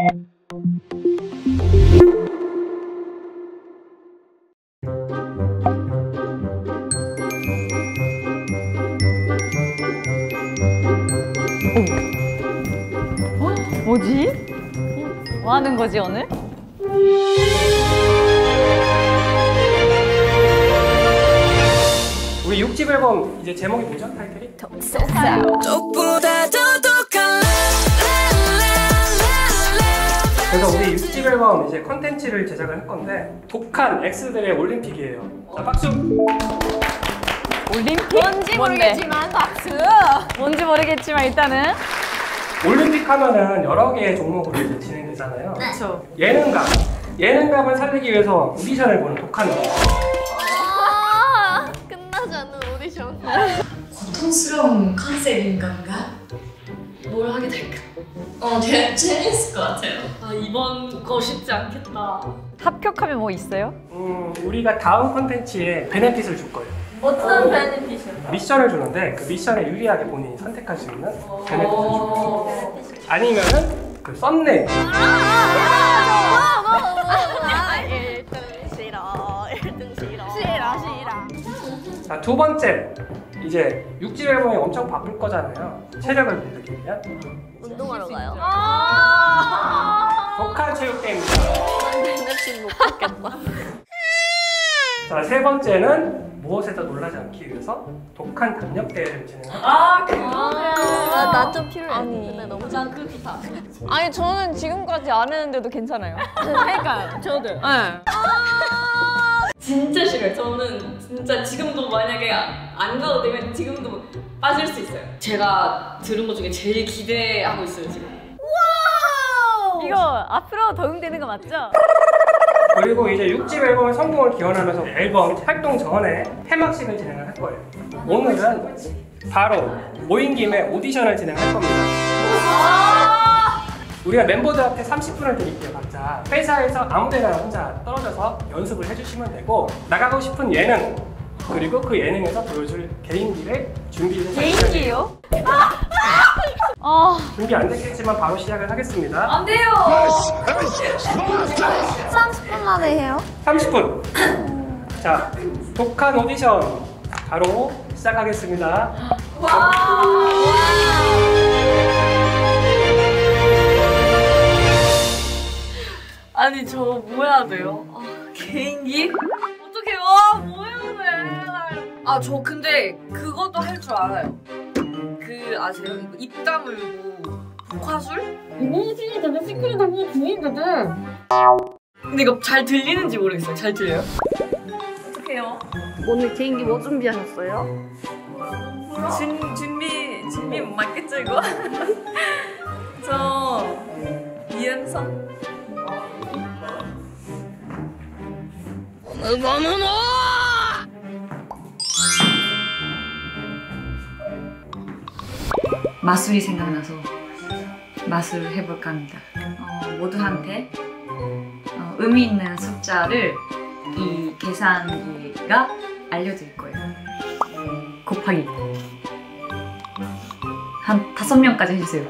뭐지? 뭐 하는 거지 오늘? 우리 6집 앨범 이제 제목이 뭐죠? 타이틀이? 그래서 우리 6집 앨범 이제 컨텐츠를 제작을 할 건데 독한 X들의 올림픽이에요. 자, 박수! 올림픽? 뭔지 모르겠지만 박수! 뭔지 모르겠지만 일단은 올림픽 하면은 여러 개의 종목으로 이제 진행되잖아요. 그렇죠. 예능감을 살리기 위해서 오디션을 보는 독한 거. 끝나지 않는 오디션. 고통스러운 컨셉인 건가? 뭘 하게 될까? 재밌을 것 같아요. 이번 거 쉽지 않겠다. 합격하면 뭐 있어요? 우리가 다음 콘텐츠에 베네핏을 줄 거예요. 어떤 베네핏이요? 미션을 주는데 그 미션에 유리하게 본인이 선택할 수 있는 베네핏을 줄 거예요. 아니면은 그 썸네일. 1등 싫어. 1등 싫어. 싫어. 자, 두 번째. 이제 6집 앨범이 엄청 바쁠 거잖아요. 체력을 기르기 위한 운동하러 가요. 독한 체육대회입니다. 베네핏 못 받겠다. 자, 세 번째는 무엇에도 놀라지 않기 위해서 독한 담력대회를 진행합니다. 나 좀 필요해. 근데 너무 난 그거 다. 아니 저는 지금까지 안 했는데도 괜찮아요. 그러니까 저도. 네. 진짜 싫어요. 저는 진짜 지금도 만약에 안 가도 되면 지금도 빠질 수 있어요. 제가 들은 것 중에 제일 기대하고 있어요, 지금. 이거 앞으로 도움되는 거 맞죠? 그리고 이제 6집 앨범의 성공을 기원하면서 앨범 활동 전에 폐막식을 진행을 할 거예요. 오늘은 바로 모인 김에 오디션을 진행할 겁니다. 우리가 멤버들한테 30분을 드릴게요, 각자. 회사에서 아무데나 혼자 떨어져서 연습을 해주시면 되고 나가고 싶은 예능 그리고 그 예능에서 보여줄 개인기를 준비를 해서 개인기요? 준비 안 됐겠지만 바로 시작을 하겠습니다. 안 돼요! 30분 만에 해요? 30분! 자, 독한 오디션 바로 시작하겠습니다. 아니 저 뭐 해야 돼요? 개인기? 어떡해 뭐 해야 돼? 저 근데 그것도 할 줄 알아요. 그 아세요? 이거 입 다물고 복화술? 이거 진짜 시크릿 너무 중이거든. 근데 이거 잘 들리는지 모르겠어요. 잘 들려요? 어떡해요? 오늘 개인기 뭐 준비하셨어요? 준비 못 맞겠죠 이거? 저 이은성? 마술이 생각나서 마술을 해볼까 합니다. 모두한테 의미 있는 숫자를 이 계산기가 알려드릴 거예요. 곱하기 한 5명까지 해주세요.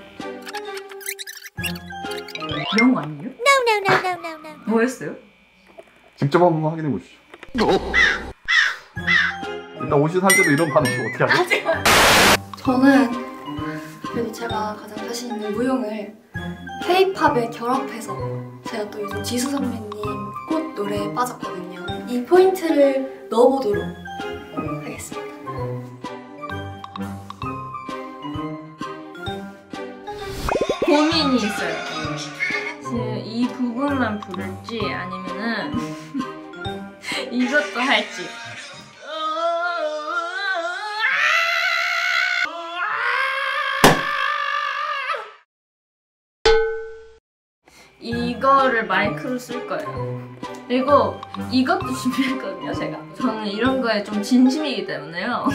이런 거 아니에요? 뭐였어요? 직접 한번 확인해 보시죠. 일단 오신 할 때도 이런 반응이 어떻게 하죠? 저는 그래도 제가 가장 자신 있는 무용을 K-팝에 결합해서 제가 또 요즘 지수 선배님 꽃 노래에 빠졌거든요. 이 포인트를 넣어보도록 하겠습니다. 고민이 있어요. 지금 이 부분만 부를지 아니면은 이것도 할지. 이거를 마이크로 쓸 거예요. 그리고 이것도 준비했거든요, 제가. 저는 이런 거에 좀 진심이기 때문에요.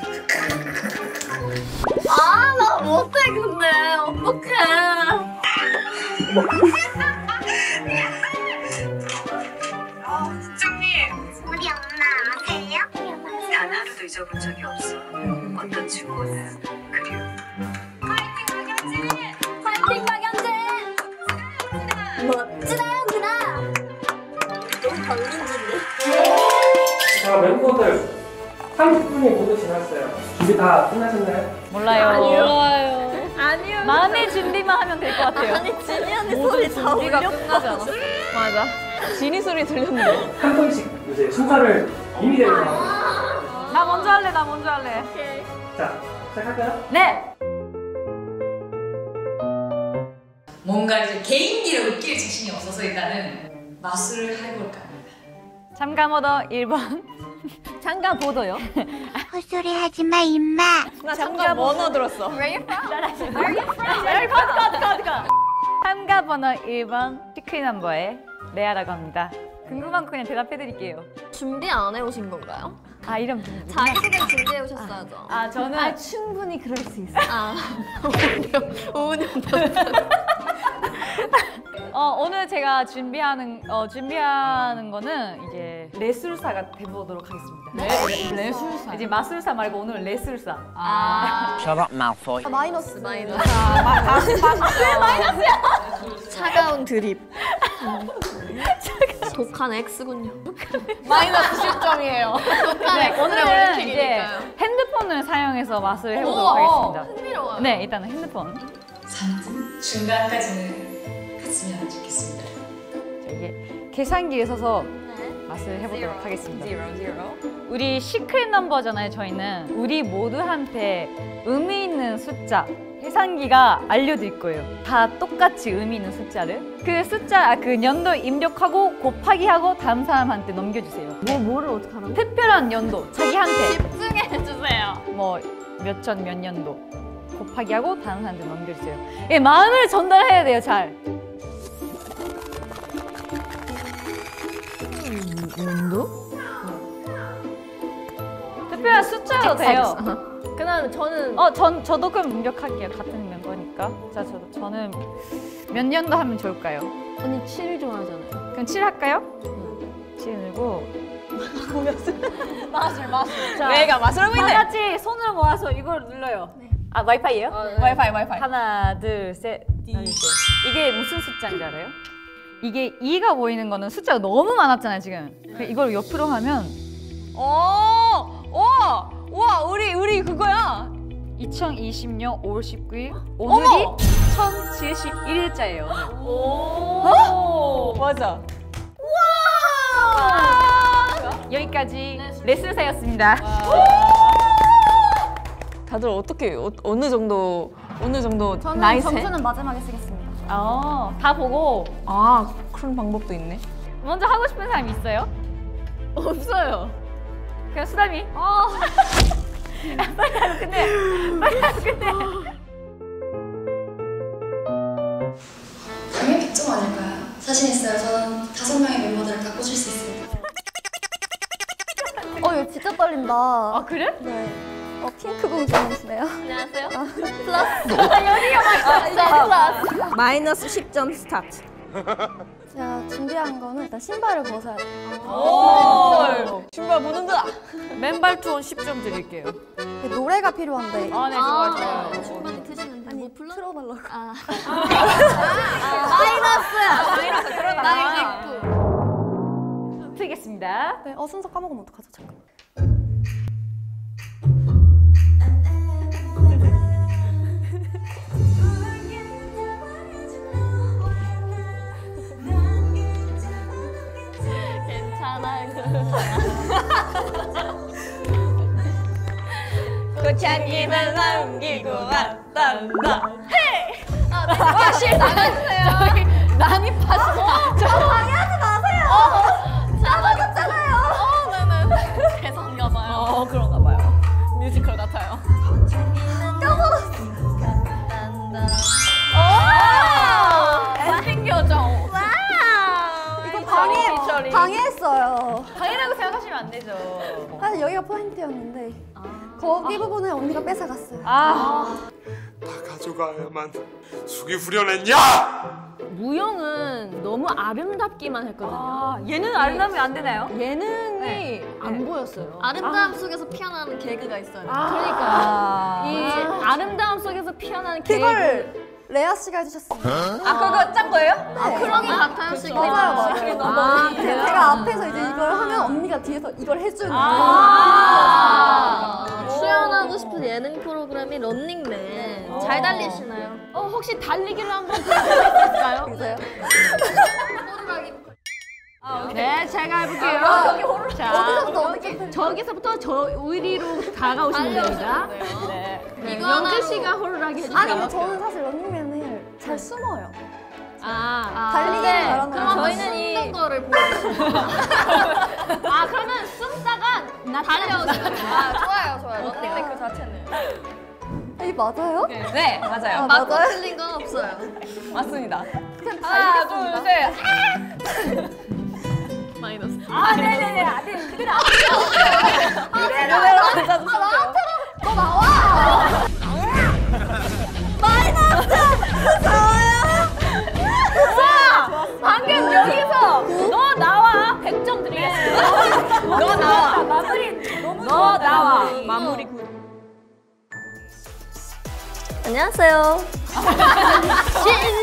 나 못해 근데 어떡해. 우리 엄마 아세요? 단 하루도 잊어본 적이 없어. 어떤 친구는 그리워. 파이팅 박연진! 파이팅 박연진! 멋지다 누나. 너무 강민진데. 자, 멤버들 30분이 모두 지났어요. 준비 다 끝나셨나요? 몰라요. 몰라요. 아니요. 마음의 준비만 하면 될 것 같아요. 아니 진이 언니 소리 다 준비가 올렸어. 끝나지 않았어. 맞아. 진이 소리 들렸는데. 한 분씩 이제 순서를 이미 되는 거. 나 먼저 할래. 나 먼저 할래. 자, 시작할까요? 네. 뭔가 이제 개인기를 웃길 자신이 없어서 일단은 마술을 해볼까 합니다. 참가번호 1번. 참가번호요? 헛소리 하지 마, 임마. 나 참가번호 들었어. Where you from? Where you from? 참가번호 1번 시크릿 넘버의 레아라고 합니다. 궁금한 거 그냥 대답해드릴게요. 준비 안 해오신 건가요? 아 이름 자기소개 준비해 오셨어야죠. 아 저는 충분히 그럴 수 있어. 아 오은영 오늘 제가 준비하는 거는 이제 레술사가 돼보도록 하겠습니다. 레술사. 이제 마술사 말고 오늘 레술사. Shut up, Malfoy. 마이너스. 차가운 드립. 독한 X군요. 마이너스 10점이에요. 네, 오늘은 이제 올림픽이니까요. 핸드폰을 사용해서 마술을 해보도록 하겠습니다. 흥미로워요. 네, 일단은 핸드폰. 3분 중간까지는 갔으면 좋겠습니다. 자, 이게 계산기에 서서 맛을 해보도록 하겠습니다. 우리 시크릿 넘버잖아요, 저희는. 우리 모두한테 의미 있는 숫자, 계산기가 알려드릴 거예요. 다 똑같이 의미 있는 숫자를. 그 숫자, 그 연도 입력하고 곱하기 하고 다음 사람한테 넘겨주세요. 뭐를 어떻게 하라고? 특별한 연도, 자기한테. 집중해주세요. 뭐 몇 전 몇 년도 곱하기 하고 다른 사람한테 넘겨주세요. 예, 마음을 전달해야 돼요, 잘. 연도? 특별한 숫자도 돼요. 그다음 저는 저도 그럼 입력할게요. 같은 멤버니까. 자, 저는 몇 년도 하면 좋을까요? 언니 7 좋아하잖아요. 그럼 7 할까요? 7 늘고. 마술. 자, 내가 마술하고 다 같이 손을 모아서 이걸 눌러요. 아, 와이파이예요? 와이파이. 하나, 둘, 셋. 이게 무슨 숫자인지 알아요? 이게 2가 보이는 거는 숫자가 너무 많았잖아요, 지금. 이걸 옆으로 하면 와, 우리 그거야. 2020년 5월 19일 오늘이 1071일자예요. 맞아. 여기까지 레슨사였습니다. 다들 어떻게 어느 정도 저는 나이세? 점수는 마지막에 쓰겠습니다. 다 보고 그런 방법도 있네. 먼저 하고 싶은 사람 있어요? 없어요. 그냥 수담이. 빨리 하고 끝내. 당연히 100점 아닐까요? 자신 있어요. 저는 5명의 멤버들을 다 꽂을 수 있습니다. 이거 진짜 떨린다. 아, 그래? 네. 핑크 공주님이시네요. 안녕하세요. 플러스. 플러스. 마이너스 10점 스타트. 제가 준비한 거는 일단 신발을 벗어야 돼요. 신발 보는다. 맨발 투혼 10점 드릴게요. 노래가 필요한데. 네, 좋아요. 충분히 드시면 돼요. 아니, 틀어달라고. 마이너스 들어가. 트겠습니다. 네, 순서 까먹으면 어떡하죠? 잠깐. 고창기는 남기고 왔단다. 실 나가주세요. 난입하시죠. 방해하지 마세요. 나가셨잖아요. 네네. 대성가 봐요. 그런가 봐요. 뮤지컬 같아요. 엔딩 요정. 이거 방해했어요. 당연하고 생각하시면 안 되죠. 사실 여기가 포인트였는데 거기 부분을 언니가 뺏어갔어요. 다 가져가야만 숙이 후련했냐? 무용은 너무 아름답기만 했거든요. 얘는 아름다우면 안 되나요? 예능이 안 보였어요. 아름다움 속에서 피어나는 개그가 있어요. 그러니까 이 아. 아름다움 속에서 피어나는 그걸 레아 씨가 해주셨어요. 그거 짠 거예요? 거예요? 네. 그런 거 같아요, 시크릿 맞아요, 넘버. 맞아요. 아, 제가 앞에서 이제 이걸 하면 언니가 뒤에서 이걸 해주는 출연하고 싶은 예능 프로그램이 런닝맨. 잘 달리시나요? 혹시 달리기를 한번 보여줄 수 있을까요? 있어요? 네, 제가 해볼게요. 어디서부터 어디까지? 저기서부터 저 우리로 다가오시면 됩니다. 네. 영재 씨가 호루라기 해주세요. 아니 근데 저는 사실 런닝맨을 잘 숨어요. 달리기를 잘하는 그럼 거예요. 저희는 숨는 거를 보여드릴게요. 그러면 숨다가 달려오세요. 좋아요. 런닝맨 그 자체는. 이 맞아요? 네, 맞아요. 아, 맞고 맞아요? 틀린 건 없어요. 맞습니다. 그냥 하나, 달리겠습니다. 둘, 셋. 마이너스. 네네네. 그대로 너 나와! 방금 여기서 너 나와 100점 드리겠습니다. 너 나와. 마무리 너무 너 나와. 마무리 안녕하세요. 신